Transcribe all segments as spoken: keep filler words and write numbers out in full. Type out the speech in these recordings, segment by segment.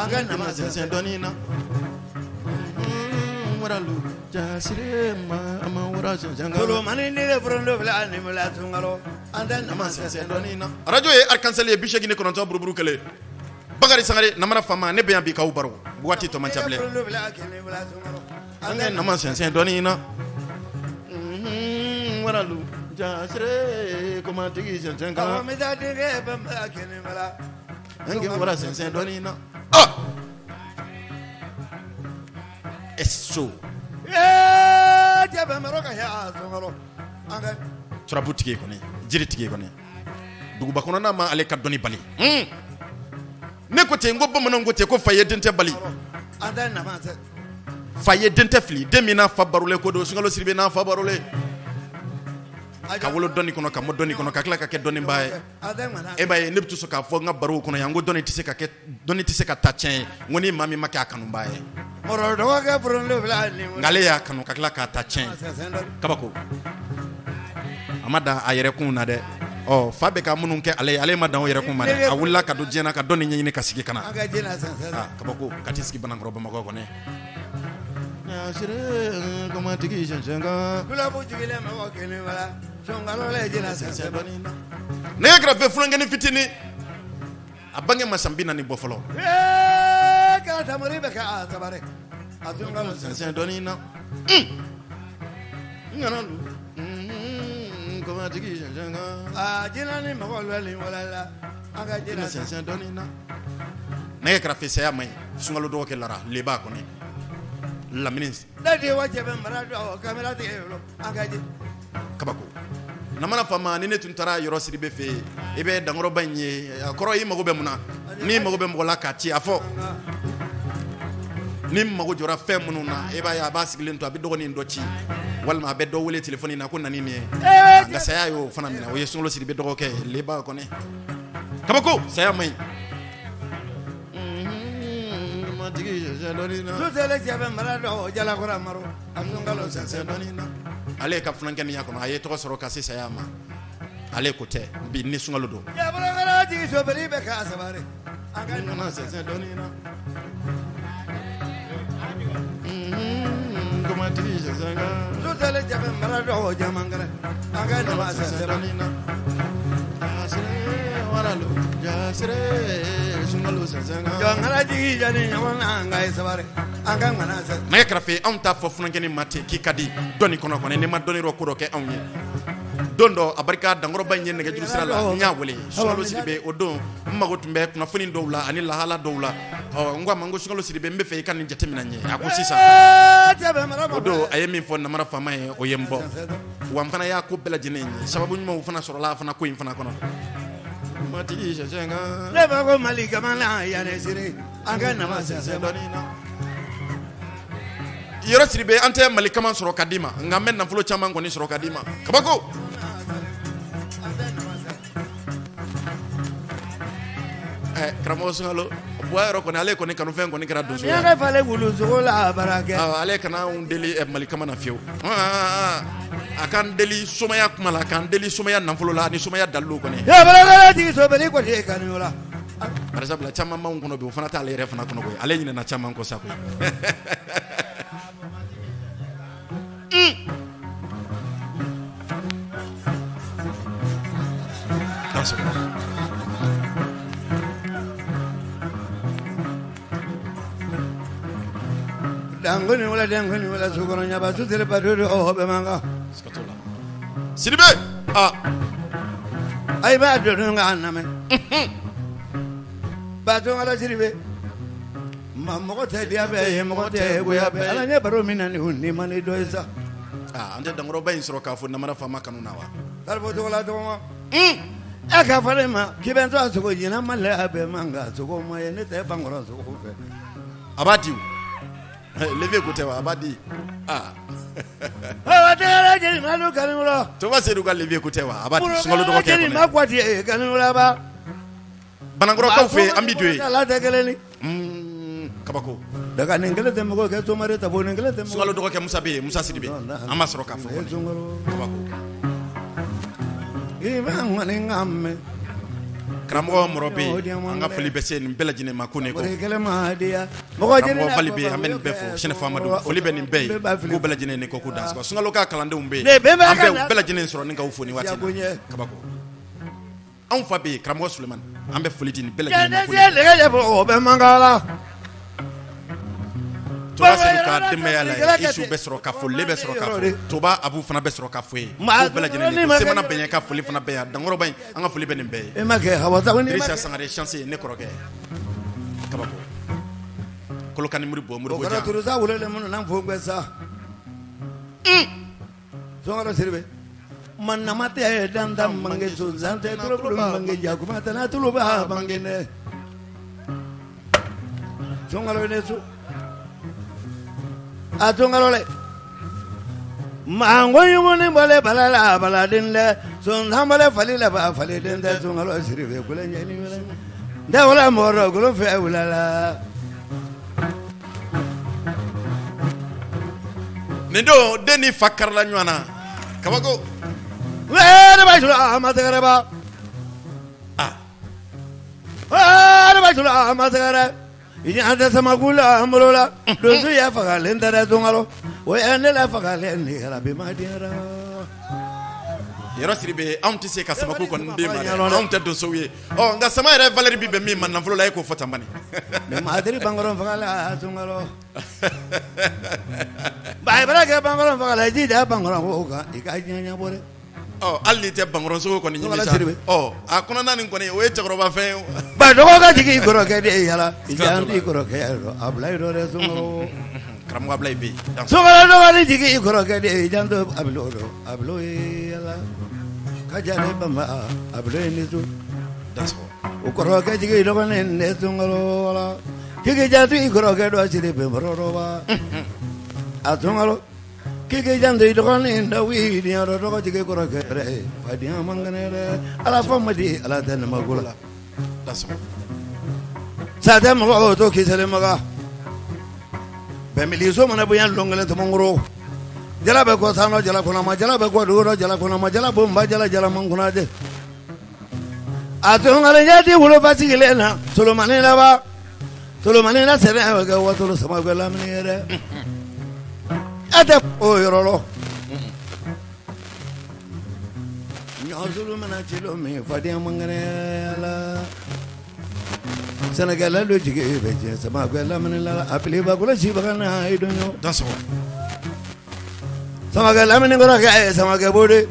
an ka nama sɛnsɛn dɔɔnin na waralu jasire ma ama wara sɛnsɛn kalo mani ne le forondo bila ni mala tungalo an ka nama sɛnsɛn dɔɔnin na radio ye arc-en-ciel ye bi seegin ni kɔnɔntɔn buruburu kelen Bakari Sangare namara fama ne bɛ yan bi k'aw baro waati tɔ man ca bilen an ka nama sɛnsɛn dɔɔnin na waralu jasire komatigi sɛnsɛn kan an ka wara sɛnsɛn dɔɔnin na ah eso eh jaba maroka ya zongoro anga turabu tige kone jiri tige kone duguba kono na ma ale ka doni bali mm ne ko te ngo bamanan go te ko faye dente bali anda na ma se faye dente fli demina fa barule ko do sungalo sirbe na fa barule ka wolo doni kono ka mo doni kono ka kla ka ke doni bae e bae ne bitu so ka fo nga baro kono yango doni tise ka ke doni tise ka tachen ngoni mami maka kanu bae moro do ga frondo bla ni ngale ya kanu ka kla ka tachen kabako amada ayere kun na de oh fa be ka munun ke ale ale ma dan yere kun ma de awulla ka do jena ka doni nyini ka sigi kana ah kabako katiski banangro ba mako ko ne asire kama tigi shenga kula buji le ma ko ne wala shongalo le jina sense banina ne grave fulangeni fitini abange masambina ni bofolo eh ka tamari be ka tabare azungalo sense donina ngana kama tigi shenga ah jina ni ma ko le wala aga jina sense donina ne grave se amai sungalo do ke lara leba ko ne la ministre dadi wajibe marado kamera de elo agaji kabako namana fama ni ne tuntara yoro siribe fe ebe dangoro banye akoro yi mago be muna ni mago be mola kati afo ni mago jora fe mununa eba ya basiglen to abido ni ndochi walma be do wole telephone na ko nani ne nga saya yo fana mina o yesulo siribe do ke leba ko ne kabako saya mai ale ka funankɛ ni yakono aye tɔgɔ sɔrɔ ka se saya ma ale ko tɛ bi ni sungalo do yabara ji so bari be ka sabare anga nana sɛnsɛn dɔɔnin na kuma tigi sɛnsɛn kan sotɛlɛ jabe mara dɔ jamangara anga nana sɛnsɛn dɔɔnin na waralu jasire sungalo sɛnsɛn kan jɔngara jigi jani ɲɔgɔn anga sabare anga ngana sɛ ne krafe an ta fɔ funankɛ ni mate ki kadi dɔni kɔnɔ kɔnɔ ne ma dɔni ro ko do kɛ anw ye don dɔ abarika dangoroba ɲɛ nɛgɛ juru sira la nya wele sungalo siribe o don mago tumbe kunnafoni dɔw la ani lahala dɔw la ɔ ngwa mango sungalo siribe mbe fe kan ni jate mina nye a ko sisan o don aye min fɔ namara fama ye o ye mbɔ wa fana y'a ko bɛɛ lajɛlen ye sababu ɲumanw fana sɔrɔla fana ko in fana kɔnɔ matigi sɛsɛnga ne ba ko mali kamana yane sire an ka nama sɛsɛ dɔɔnin na yɔrɔ siribe an tɛ mali kama sɔrɔ ka di ma nka n bɛ nafolo caman kɔni sɔrɔ ka di ma kabako ɛ karamɔgɔ sungalo buwa yɔrɔ kɔni ale kɔni kanufɛn kɔni kɛra donso ye ne falen wulu sogo la barakɛ ale kana an deli mali kama na fiyewu a kan deli somaya kuma la kan deli somaya nafolo la ni somaya dalilu kɔni yabara tigi sobeli kɔni kanu la par exemple caman b'anw kɔnɔ bi o fana t'ale yɛrɛ fana kɔnɔ koyi ale ɲinɛna caman kɔ sa koyi dangoni wala dangoni wala sukoro nyaba sutere padodo o be manga skatola sidibe ah ay ba do nga aname ba do ngala sidibe ma mo te dia be mo te go ya be ala nya baro minani hunni mani do isa ah ande dangoro ba insoro ka fo na mara fama kanuna wa darbo to la to ma mm aka fale ma kibento asogo jina male abe manga sogo mo ye ne te bangoro sogo fe abati levé côté wa abadi ah ah tera jeli malu kanula to ba se duga levé côté wa abadi sungalo do ko ke ma kwati kanula ba banangoro ka fe ambidwe la tegeleni mm kabako daga nengele tembo ko ke to mare tabo nengele tembo sungalo do ko ke musa be musa sidibe ama soro ka fo kabako iba ngane ngamme karamɔgɔ mɔrɔbe an ka foli bɛ se nin bɛɛ lajɛlen ma ko ne ko Karamɔgɔ Bali bɛ an bɛ nin bɛɛ fɔ Sɛnɛ Famadu foli bɛ nin bɛɛ ye ko bɛɛ lajɛlen ne ko ko danse Sunkalo ka kalandenw bɛ yen an bɛ bɛɛ lajɛlen sɔrɔ ni ka fo ni waati kabako anw fa bɛ karamɔgɔ Sulemani an bɛ foli di nin bɛɛ lajɛlen o bɛ mangala Toba seri ka denbaya la isu bɛ sɔrɔ ka foli bɛ sɔrɔ ka fɔ Toba Abu fana bɛ sɔrɔ ka fɔ ye ko bɛɛ lajɛlen ko Semana Bɛɲɛ ka foli fana bɛ yan Dankɔrɔba in an ka foli bɛ nin bɛɛ ye e ma kɛ hawa ta ni Dirisa Sangare chance ne kɔrɔkɛ kabako Kolokani Moribo Moribo ja ko Dirisa wele le mun nan fo bɛ sa Sunkalo Siribe manamate dan dan mange so zante tulu mange ja kuma tana tulu ba mange ne Sunkalo ne su a Sunkalo le mango yumuni bole balala baladin le son hambale fali la ba fali den de Sunkalo Siribe kula nyani wala da wala moro gulo fe wala Nindo deni fakarla nywana kabako wele ba jula amatagare ba ah wele ba jula amatagare inya da sama gula amrola dozu ya faga lendara Sunkalo o ene la faga lendi kala be madira Yɔrɔ Siribe anw tɛ se ka sababu kɔni den ma anw tɛ don sow ye ɔ nka sama yɛrɛ valeur bi bɛ min ma nafolo la e k'o fɔ tan bani mais madiri bangɔrɔ faga la Sunkalo ba ibara ke bangɔrɔ faga la jija bangɔrɔ ko ka i ka ɲɛɲɛ bɔ dɛ ɔ hali ni tɛ bangɔrɔ sogo kɔni ɲimi sa ɔ a kɔnɔna nin kɔni o ye cɛkɔrɔba fɛn ye ba dɔgɔ ka jigi i kɔrɔkɛ de yala i jan i kɔrɔkɛ yala a bila i dɔ dɛ Sunkalo karamɔgɔ Ablaye bɛ yen Sunkalo dɔgɔ ni jigi i kɔrɔkɛ de i jan to a bilo dɔ a bilo yala ka jale bamba a bilo ni su o kɔrɔkɛ jigi i dɔgɔnin de Sunkalo wala kiki janto i kɔrɔkɛ dɔ Siribe bɔrɔ ba a Sunkalo kiki janto i dɔgɔnin da wi diɲɛ dɔ dɔgɔ jigi i kɔrɔkɛ dɛ fadenya man kɛnɛ dɛ ala fɔ ma di ala tɛ nema ko la sa tɛ mɔgɔ o to kisɛlen maga bɛnbiliso mana bonya lɔnkelen tɔmɔnkɔrɔ jala bɛ kɔ sanɔ jala kɔnɔma jala bɛ kɔ dugu dɔ jala kɔnɔma jala bomba jala jala man kunna de a Sunkalo ɲɛti woloba sigilen na Solomani laba Solomani la sɛbɛn bɛ kɛ watolo sama bɛ lamini ye dɛ e tɛ o yɔrɔ lɔ ɲɔsulu mana ci lɔ min fadenya man kɛnɛ la Sɛnɛkɛla do jigi bɛ jɛ sama bɛ lamini la a piliba kolo sibaga na i dɔn ɲɔ samakɛ lamini kɔrɔ kɛ samakɛ bode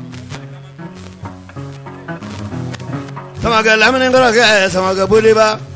samakɛ lamini kɔrɔ kɛ samakɛ bode ba